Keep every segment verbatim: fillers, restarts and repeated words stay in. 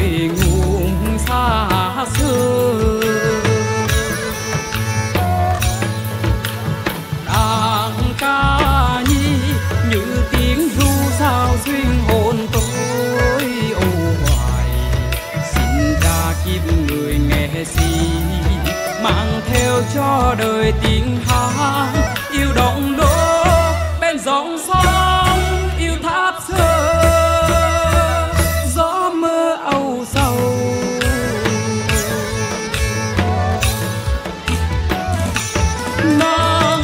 nguồn xa xưa. Đàn ca nhi như tiếng ru sao duyên hồn tôi ô hoài. Xin ra kiếp người nghệ sĩ mang theo cho đời tiếng hát yêu động đô bên dòng sông yêu tháp xưa. Gió mơ âu sầu nắng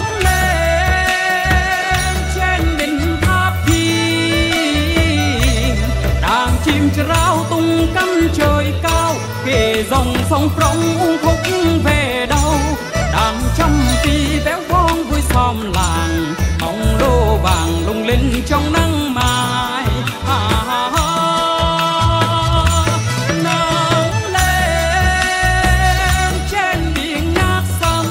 lên trên đỉnh tháp thiên, đàn chim rao tung cánh trời cao kề dòng sông prong uốn khúc về đâu. Đàn trăm phi véo von vui xóm làng, bóng đô vàng lung linh trong nắng mai. À, à, à, nắng lên trên biển ngát xanh,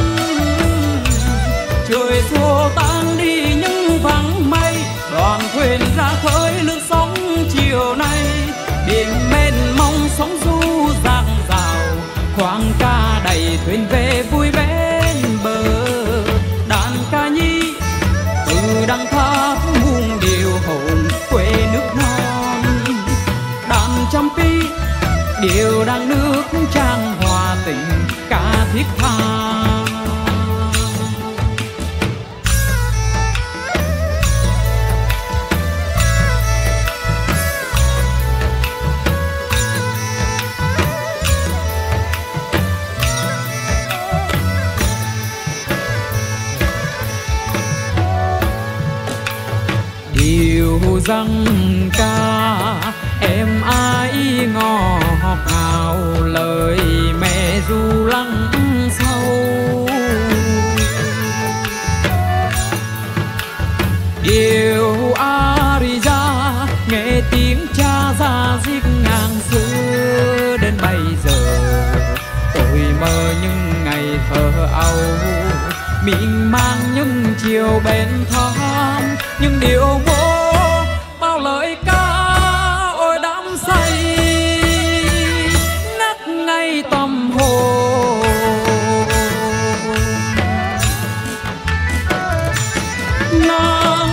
trời xua tan đi những vắng mây. Đoàn thuyền ra khơi lướt sóng chiều nay, biển mênh mông sóng du dạt dào. Khoang ca đầy thuyền về vui bên bờ. Đàn ca nhi từ đằng tháp muôn điều hồn quê nước non. Đàn trăm pi điều đang nước trang hòa tình ca thiết tha. Điều rằng ca em ai ngọt ngào, lời mẹ ru lắng sâu. Điều Arija nghe tiếng cha ra diết ngàn xưa. Đến bây giờ tôi mơ những ngày thơ âu, miên man những chiều bên thăm những điều vô bao lời ca ôi đắm say ngất ngay tâm hồn. Nắng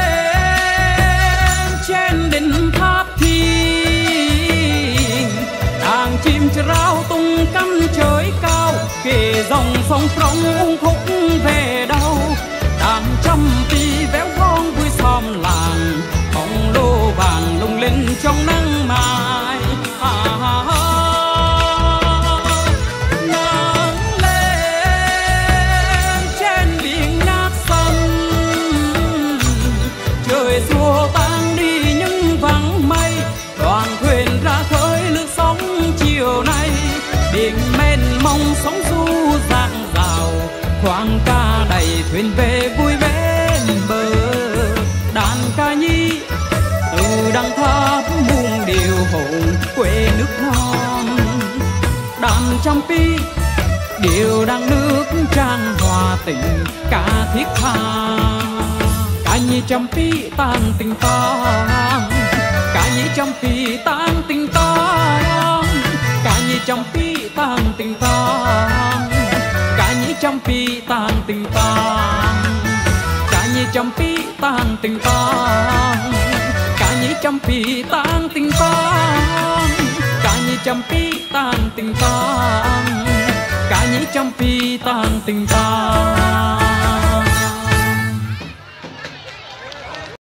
lên trên đỉnh tháp thiên, đàn chim rao tung cánh trời cao kề dòng sông prong uốn khúc về đâu. Đàn trăm pi véo von vui xóm làng, bóng lô vàng lung linh trong nắng mai. À, à, à, nắng lên trên biển ngát xanh, trời xua tan đi những vắng mây. Đoàn thuyền ra khơi lướt sóng chiều nay, biển mênh mông sóng du dạt dào. Khoang ca đầy thuyền về vui bên bờ. Đàn ca nhi từ đằng tháp muôn điều hồn quê nước non. Đàn trăm pi điều đang nước trang hòa tình ca thiết tha. Ca nhi trăm pi tan tình tan, ca nhi trăm pi tan tình tan, ca nhi trăm pi tan tình tan, ca nhi trăm pi tan tình tan, ca nhi trăm pi tan tình tan, ca nhi trăm pi tan tình tan, ca nhi trăm pi tan tình tan, ca nhi trăm pi tan tình tan.